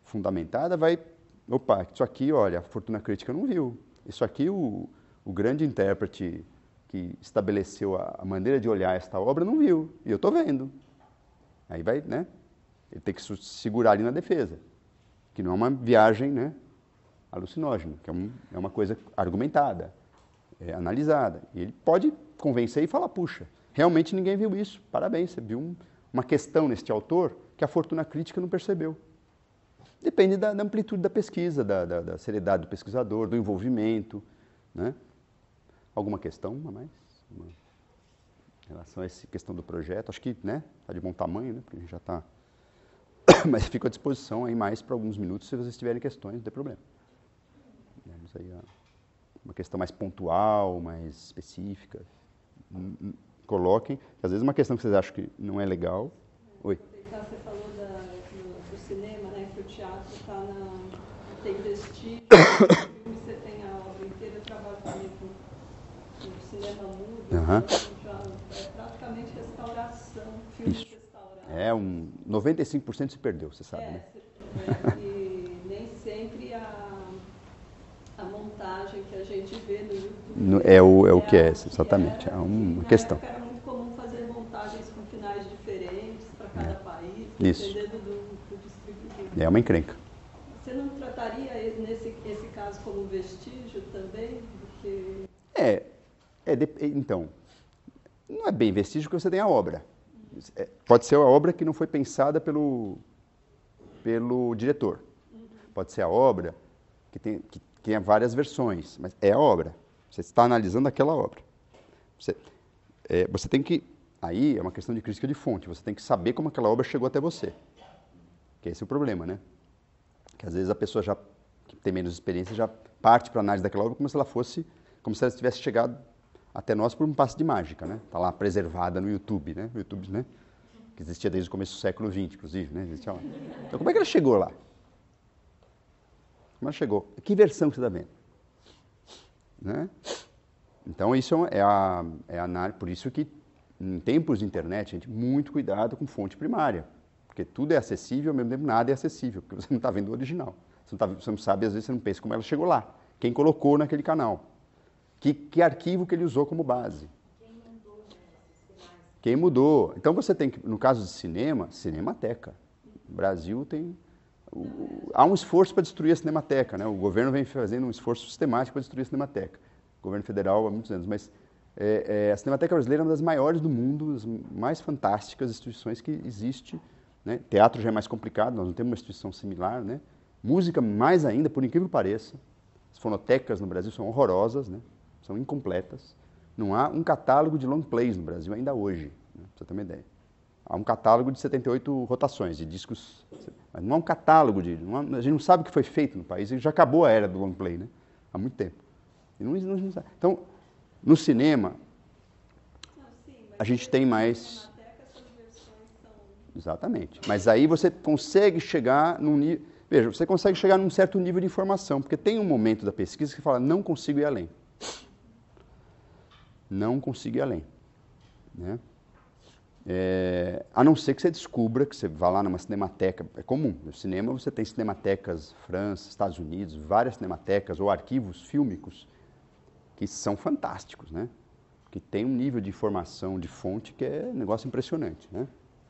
fundamentada, vai... Opa, isso aqui, olha, a fortuna crítica não viu. Isso aqui, o, o grande intérprete que estabeleceu a, a maneira de olhar esta obra não viu. E eu estou vendo. Aí vai, né? Ele tem que se segurar ali na defesa. Que não é uma viagem, né, alucinógena, que é, um, é uma coisa argumentada, é, analisada. E ele pode convencer e falar, puxa, realmente ninguém viu isso. Parabéns, você viu um, uma questão neste autor que a fortuna crítica não percebeu. Depende da, da amplitude da pesquisa, da, da, da seriedade do pesquisador, do envolvimento, né? Alguma questão a mais? Uma, em relação a essa questão do projeto, acho que, né, está de bom tamanho, né, porque a gente já está... Mas fico à disposição aí mais para alguns minutos, se vocês tiverem questões, não tem problema. Vamos aí a uma questão mais pontual, mais específica. Coloquem, às vezes uma questão que vocês acham que não é legal. Oi. Você falou da, do, do cinema, né, que o teatro tá na, tem vestígio, você tem a obra inteira, eu trabalho também com, com cinema mudo, Uhum. já, é praticamente restauração, filme Isso. restaurado. É, um noventa e cinco por cento se perdeu, você sabe, é, né? É, e nem sempre a, a montagem que a gente vê no YouTube No, é, o, é o que é, a exatamente, era, é uma na questão. época era muito comum fazer montagens com finais diferentes para cada É. país, Isso. dependendo do, do distribuidor. É uma encrenca. Você não trataria nesse esse caso como vestígio também? Porque... É, é de, então, não é bem vestígio porque você tem a obra. É, pode ser a obra que não foi pensada pelo, pelo diretor. Pode ser a obra que tem, que tenha várias versões, mas é a obra. Você está analisando aquela obra. Você, é, você tem que... Aí é uma questão de crítica de fonte. Você tem que saber como aquela obra chegou até você. Que esse é o problema, né? Que às vezes a pessoa já, que tem menos experiência, já parte para a análise daquela obra como se ela fosse, como se ela tivesse chegado até nós por um passe de mágica, né? Está lá preservada no YouTube, né? O YouTube, né? Que existia desde o começo do século vinte, inclusive, né? Existia lá. Então, como é que ela chegou lá? Como ela chegou? Que versão que você está vendo? Né? Então, isso é a, é a análise. Por isso que, em tempos de internet, gente, muito cuidado com fonte primária. Porque tudo é acessível, ao mesmo tempo nada é acessível, porque você não está vendo o original. Você não, tá, você não sabe, às vezes você não pensa como ela chegou lá. Quem colocou naquele canal. Que, que arquivo que ele usou como base. Quem mudou, né, esses finais? Quem mudou. Então você tem que, no caso de cinema, Cinemateca. O Brasil tem... O, há um esforço para destruir a Cinemateca, né? O governo vem fazendo um esforço sistemático para destruir a Cinemateca. O governo federal há muitos anos, mas é, é, a Cinemateca brasileira é uma das maiores do mundo, as mais fantásticas instituições que existe, né? Teatro já é mais complicado, nós não temos uma instituição similar, né? Música mais ainda, por incrível que pareça. As fonotecas no Brasil são horrorosas, né? São incompletas. Não há um catálogo de long plays no Brasil ainda hoje, né? Pra você ter uma ideia. Há um catálogo de setenta e oito rotações de discos, mas não há um catálogo de... Não há, a gente não sabe o que foi feito no país, já acabou a era do long play, né? Há muito tempo. E não, não, não, então, no cinema, Não, sim, mas a gente tem mais... Cinemateca, essas versões são... Exatamente. Mas aí você consegue chegar num nível... Veja, você consegue chegar num certo nível de informação, porque tem um momento da pesquisa que fala, não consigo ir além. Não consigo ir além. Né? É, a não ser que você descubra, que você vá lá numa cinemateca, é comum, no cinema você tem cinematecas, França, Estados Unidos, várias cinematecas ou arquivos fílmicos que são fantásticos, né? Que tem um nível de informação, de fonte, que é um negócio impressionante, né?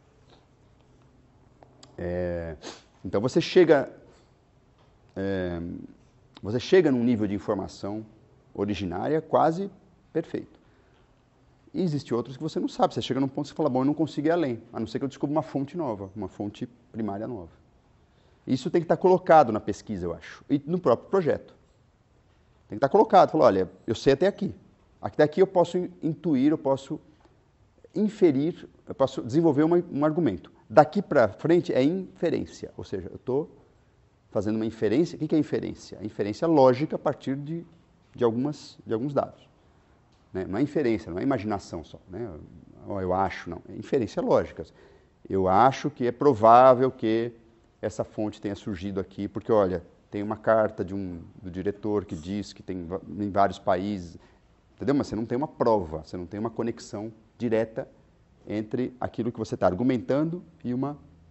É, então você chega, é, você chega num nível de informação originária quase perfeito. E existem outros que você não sabe. Você chega num ponto que você fala, bom, eu não consigo ir além, a não ser que eu descubra uma fonte nova, uma fonte primária nova. Isso tem que estar colocado na pesquisa, eu acho, e no próprio projeto. Tem que estar colocado, falar, olha, eu sei até aqui. Aqui daqui eu posso intuir, eu posso inferir, eu posso desenvolver uma, um argumento. Daqui para frente é inferência, ou seja, eu estou fazendo uma inferência. O que é inferência? A inferência lógica a partir de, de, algumas, de alguns dados. Né? Não é inferência, não é imaginação só. Né? Eu acho, não. É inferência lógica. Eu acho que é provável que essa fonte tenha surgido aqui, porque, olha, tem uma carta de um, do diretor que diz que tem em vários países, entendeu? Mas você não tem uma prova, você não tem uma conexão direta entre aquilo que você está argumentando e uma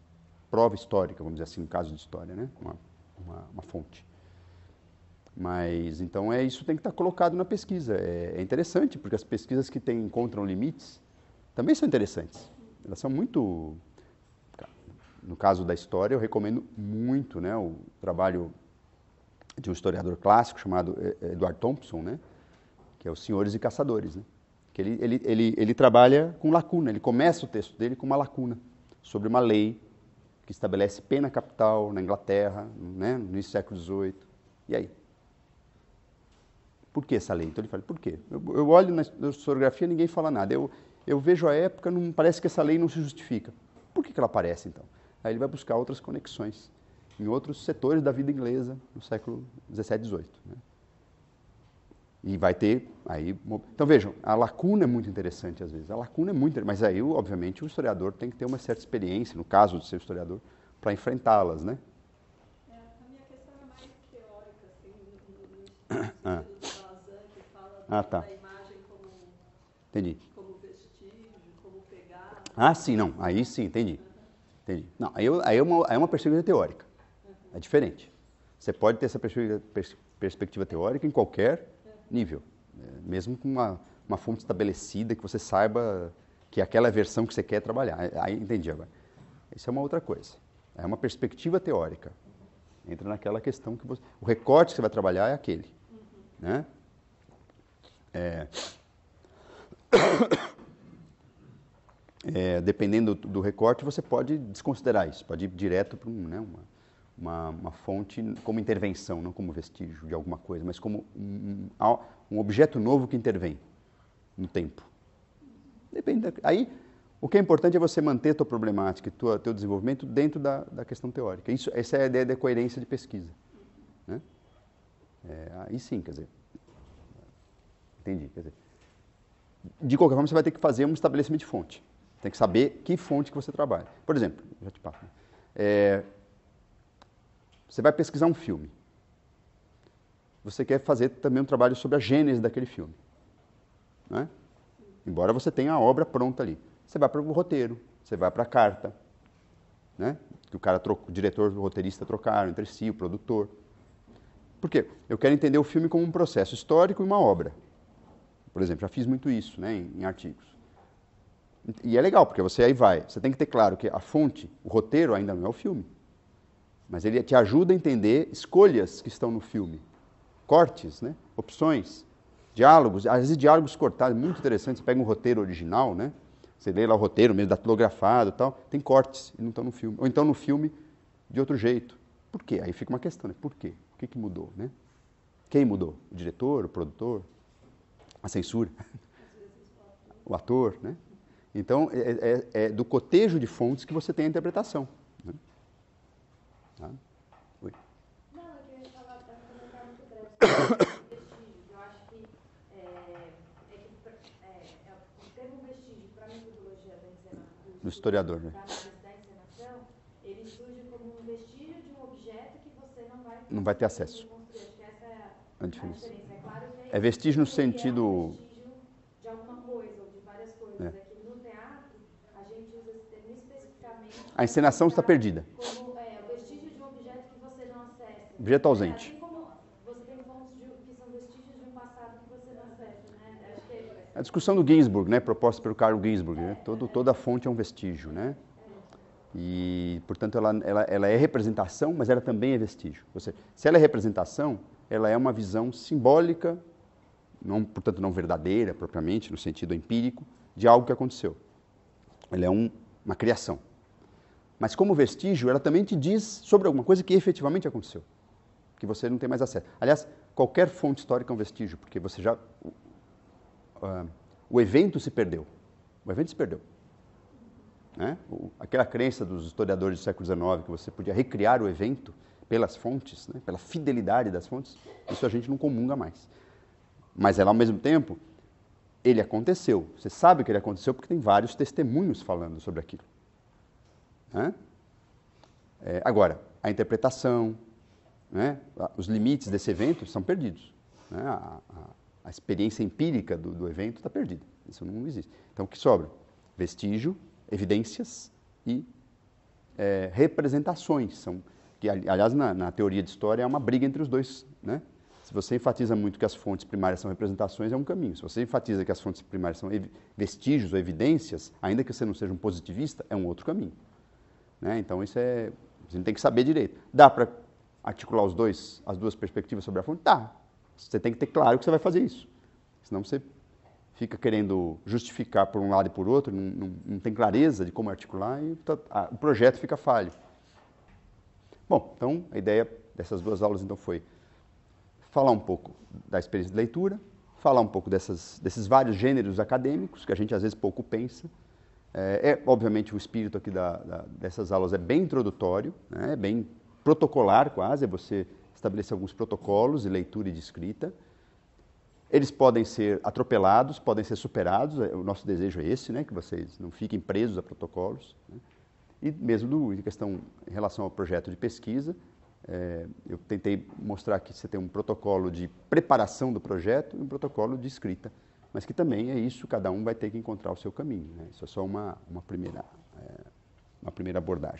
prova histórica, vamos dizer assim, no caso de história, né? Uma, uma, uma fonte. Mas, então, é, isso tem que estar colocado na pesquisa. É, é interessante, porque as pesquisas que tem, encontram limites também são interessantes. Elas são muito... No caso da história, eu recomendo muito, né, o trabalho de um historiador clássico chamado Edward Thompson, né, que é Os Senhores e Caçadores. Né, que ele, ele, ele, ele trabalha com lacuna, ele começa o texto dele com uma lacuna sobre uma lei que estabelece pena capital na Inglaterra, né, no início do século dezoito. E aí? Por que essa lei? Então ele fala, por quê? Eu, eu olho na historiografia e ninguém fala nada. Eu, eu vejo a época, não, parece que essa lei não se justifica. Por que, que ela aparece, então? Aí ele vai buscar outras conexões em outros setores da vida inglesa no século dezessete, dezoito. Né? E vai ter aí... Então vejam, a lacuna é muito interessante às vezes. A lacuna é muito... Mas aí, obviamente, o historiador tem que ter uma certa experiência, no caso de ser historiador, para enfrentá-las, né? É, a minha questão é mais teórica, assim, no, no, no ah. sentido do Balazan, que fala ah, tá. da imagem como, entendi. como vestígio, como pegar... Ah, sim, não. Aí sim, entendi. Entendi. Não, aí, eu, aí, é uma, aí é uma perspectiva teórica. É diferente. Você pode ter essa perspectiva, pers, perspectiva teórica em qualquer nível. É, mesmo com uma, uma fonte estabelecida que você saiba que é aquela versão que você quer trabalhar. Aí entendi agora. Isso é uma outra coisa. É uma perspectiva teórica. Entra naquela questão que você... O recorte que você vai trabalhar é aquele. Né? É... É, dependendo do, do recorte, você pode desconsiderar isso, pode ir direto para um, né, uma, uma, uma fonte como intervenção, não como vestígio de alguma coisa, mas como um, um, um objeto novo que intervém no tempo. Depende da, aí, o que é importante é você manter a tua problemática e o teu desenvolvimento dentro da, da questão teórica. Isso, essa é a ideia da coerência de pesquisa. Né? É, aí sim, quer dizer, entendi, quer dizer, de qualquer forma você vai ter que fazer um estabelecimento de fonte. Tem que saber que fonte que você trabalha. Por exemplo, já te passo, é, você vai pesquisar um filme. Você quer fazer também um trabalho sobre a gênese daquele filme. Né? Embora você tenha a obra pronta ali. Você vai para o roteiro, você vai para a carta, né? Que o cara troca, o diretor e o roteirista trocaram entre si, o produtor. Por quê? Eu quero entender o filme como um processo histórico e uma obra. Por exemplo, já fiz muito isso, né, em, em artigos. E é legal, porque você aí vai, você tem que ter claro que a fonte, o roteiro ainda não é o filme, mas ele te ajuda a entender escolhas que estão no filme, cortes, né, opções, diálogos, às vezes diálogos cortados, muito interessante, você pega um roteiro original, né, você lê lá o roteiro mesmo datilografado e tal, tem cortes e não estão no filme, ou então no filme de outro jeito. Por quê? Aí fica uma questão, né, por quê? O que, que mudou, né? Quem mudou? O diretor, o produtor? A censura, o ator, né? Então, é, é, é do cotejo de fontes que você tem a interpretação. Né? Tá? Oi. Não, eu queria falar para um comentário muito breve sobre vestígios. Eu acho que, é, é que é, é, o termo vestígio para a metodologia da encenação, do historiador, né? da análise da encenação, ele surge como um vestígio de um objeto que você não vai, não vai ter acesso. Acho que essa é a, a diferença. diferença. É claro que é vestígio no sentido... É um vestígio de alguma coisa, ou de várias coisas. É. É que no teatro, a gente usa esse termo especificamente... A encenação está perdida. Como é, o vestígio de um objeto que você não acessa. Objeto ausente. É, assim como você tem fontes de, que são vestígios de um passado que você não acessa, né? Acho que é... A discussão do Ginsburg, né, proposta pelo Carl Ginsburg, né? Todo, toda fonte é um vestígio, né? E, portanto, ela, ela, ela é representação, mas ela também é vestígio. Ou seja, se ela é representação, ela é uma visão simbólica, não, portanto, não verdadeira, propriamente, no sentido empírico, de algo que aconteceu. Ela é um, uma criação. Mas como vestígio, ela também te diz sobre alguma coisa que efetivamente aconteceu, que você não tem mais acesso. Aliás, qualquer fonte histórica é um vestígio, porque você já... Uh, o evento se perdeu. O evento se perdeu. Né? O, aquela crença dos historiadores do século dezenove, que você podia recriar o evento pelas fontes, né? Pela fidelidade das fontes, isso a gente não comunga mais. Mas ela, ao mesmo tempo, ele aconteceu. Você sabe que ele aconteceu porque tem vários testemunhos falando sobre aquilo. Né? É, agora, a interpretação, né? Os limites desse evento são perdidos. Né? A, a, a experiência empírica do, do evento está perdida. Isso não existe. Então, o que sobra? Vestígio, evidências e é, representações, são, que aliás na, na teoria de história é uma briga entre os dois, né? Se você enfatiza muito que as fontes primárias são representações, é um caminho. Se você enfatiza que as fontes primárias são vestígios ou evidências, ainda que você não seja um positivista, é um outro caminho, né? Então isso é, a gente tem que saber direito. Dá para articular os dois, as duas perspectivas sobre a fonte? Dá. Você tem que ter claro que você vai fazer isso. Senão você fica querendo justificar por um lado e por outro, não, não, não tem clareza de como articular e tá, a, o projeto fica falho. Bom, então a ideia dessas duas aulas então foi falar um pouco da experiência de leitura, falar um pouco dessas, desses vários gêneros acadêmicos que a gente às vezes pouco pensa. É, é obviamente o espírito aqui da, da, dessas aulas é bem introdutório, né, é bem protocolar quase, é você estabelecer alguns protocolos de leitura e de escrita. Eles podem ser atropelados, podem ser superados, o nosso desejo é esse, né, que vocês não fiquem presos a protocolos, né? E mesmo do, em questão em relação ao projeto de pesquisa, é, eu tentei mostrar que você tem um protocolo de preparação do projeto e um protocolo de escrita, mas que também é isso, cada um vai ter que encontrar o seu caminho, né? Isso é só uma, uma, primeira, é, uma primeira abordagem.